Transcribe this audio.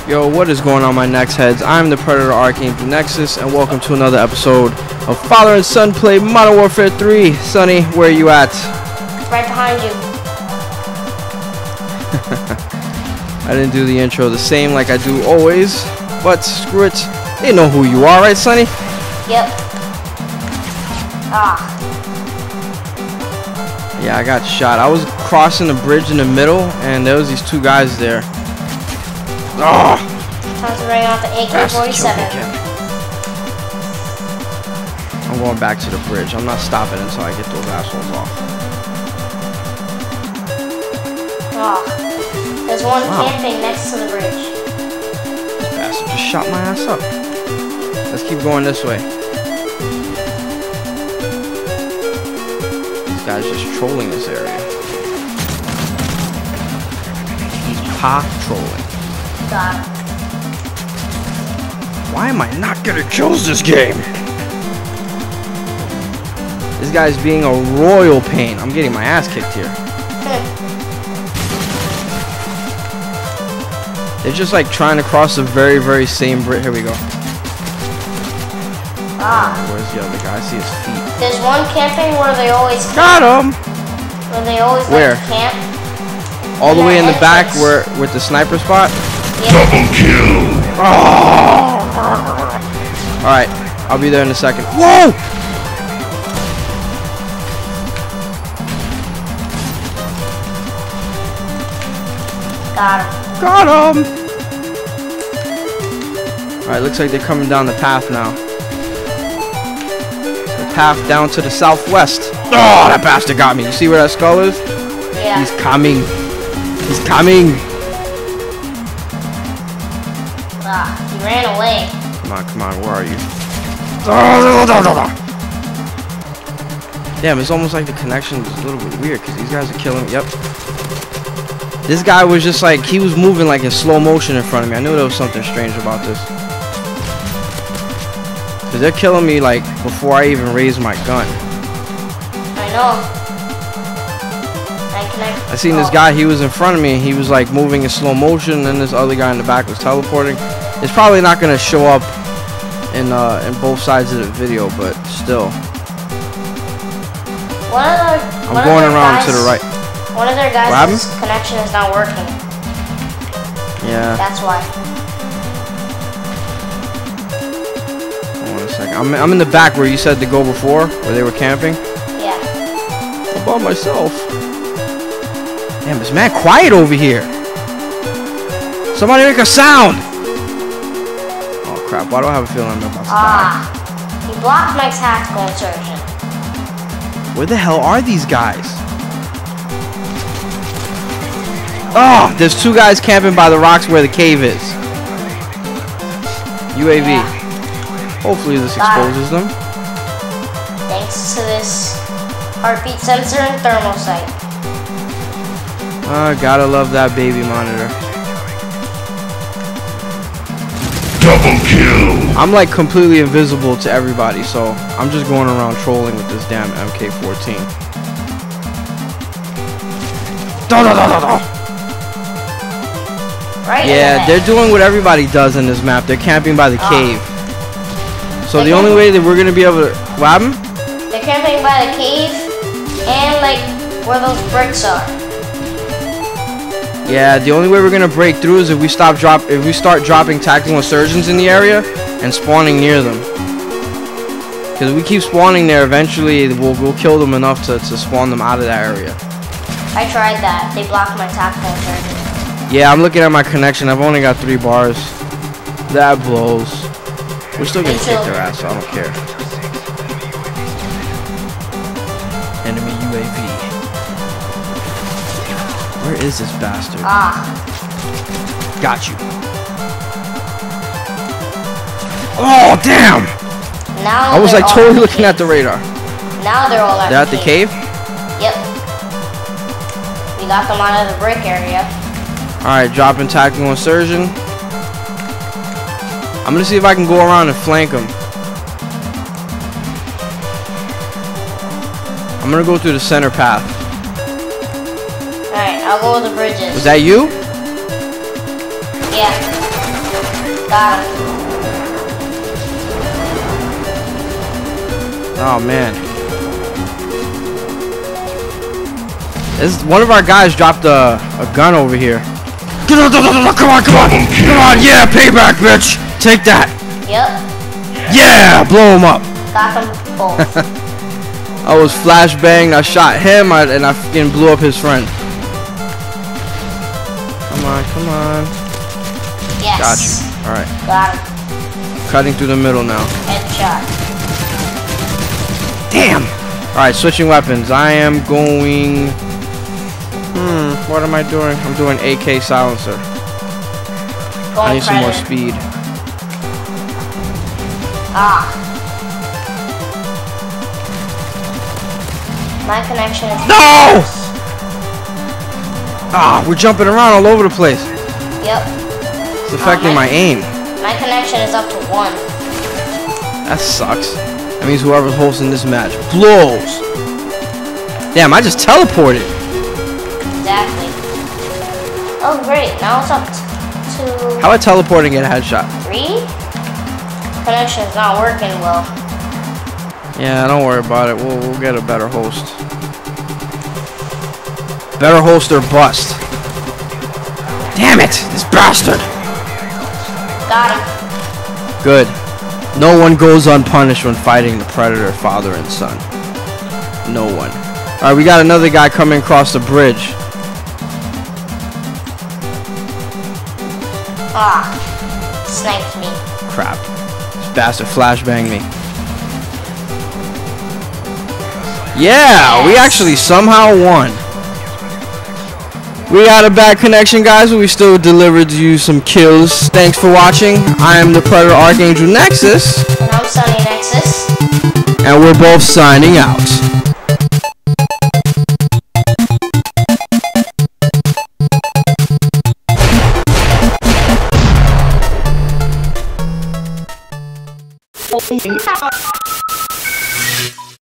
Yo, what is going on, my Nex heads? I'm the Predator Arcane through Nexus, and welcome to another episode of Father and Son Play Modern Warfare 3. Sonny, where are you at? Right behind you. I didn't do the intro the same like I do always, but screw it. They know who you are, right, Sonny? Yep. Ah. Yeah, I got shot. I was crossing the bridge in the middle, and there was these two guys there. Oh! Time to bring out the AK-47. I'm going back to the bridge. I'm not stopping until I get those assholes off. Oh. There's one camping next to the bridge. This bastard just shot my ass up. Let's keep going this way. This guy's just trolling this area. He's trolling. Got him. Why am I not getting kills this game? This guy's being a royal pain. I'm getting my ass kicked here. They're just like trying to cross the very same bridge. Here we go. Ah. Where's the other guy? I see his feet. There's one camping where they always got him. Where they always where? Like to camp. All the way in the back where with the sniper spot? Yeah. Double kill. Oh. Alright, I'll be there in a second. Whoa! Got him. Got him! Alright, looks like they're coming down the path now. The path down to the southwest. Oh, that bastard got me. You see where that skull is? Yeah. He's coming. He's coming. Ah, he ran away. Come on, where are you? Damn, it's almost like the connection is a little bit weird because these guys are killing me. Yep. This guy was just like, he was moving like in slow motion in front of me. I knew there was something strange about this. Because they're killing me like before I even raise my gun. I know. I seen this guy, he was in front of me, and he was like moving in slow motion, and then this other guy in the back was teleporting. It's probably not going to show up in both sides of the video, but still. I'm going around to the right. One of their guys' connection is not working. Yeah. That's why. Hold on a second. I'm in the back where you said to go before, where they were camping. Yeah. I'm by myself. Damn, it's mad quiet over here. Somebody make a sound! Oh crap, why do I have a feeling I'm about to die? He blocked my tactical insertion. Where the hell are these guys? Oh, there's two guys camping by the rocks where the cave is. UAV. Yeah. Hopefully this exposes them. Thanks to this heartbeat sensor and thermal sight. Gotta love that baby monitor. Double kill. I'm like completely invisible to everybody, so I'm just going around trolling with this damn MK14. Right yeah, they're doing what everybody does in this map. They're camping by the cave. So the only way that we're gonna be able to... What happened? They're camping by the cave and like where those bricks are. Yeah, the only way we're gonna break through is if we start dropping tactical insurgents in the area and spawning near them. Because if we keep spawning there, eventually we'll kill them enough to spawn them out of that area. I tried that. They blocked my tactical insurgent. Yeah, I'm looking at my connection. I've only got 3 bars. That blows. We're still gonna kick their ass, so I don't care. Enemy UAV. Where is this bastard? Got you. Oh, damn! Now I was like totally looking at the radar. Now they're all at the cave? Yep. We got them out of the brick area. Alright, dropping tactical insurgent. I'm gonna see if I can go around and flank them. I'm gonna go through the center path. Alright, I'll go with the bridges. Was that you? Yeah. Got him. Oh man. This one of our guys dropped a gun over here. Come on, come on, come on, yeah, payback, bitch. Take that. Yep. Yeah, blow him up. Got them both. I was flashbanged, I shot him, and I fucking blew up his friend. Come on, come on. Yes. Got you. Alright. Got him. Cutting through the middle now. Headshot. Damn! Alright, switching weapons. I am going... what am I doing? I'm doing AK silencer. I need some more speed. Ah. My connection is... No! Ah, we're jumping around all over the place. Yep. It's affecting my aim. My connection is up to 1. That sucks. That means whoever's hosting this match blows. Damn, I just teleported. Exactly. Oh, great. Now it's up to... How about teleporting at a headshot? 3? Connection's not working well. Yeah, don't worry about it. We'll get a better host. Better host or bust. Damn it! This bastard! Got him. Good. No one goes unpunished when fighting the Predator father and son. No one. Alright, we got another guy coming across the bridge. Ah. Sniped me. Crap. This bastard flashbanged me. Yeah, we actually somehow won. We got a bad connection, guys, but we still delivered you some kills. Thanks for watching. I am the Predator Archangel Nexus. And I'm Sunny Nexus. And we're both signing out. Oh,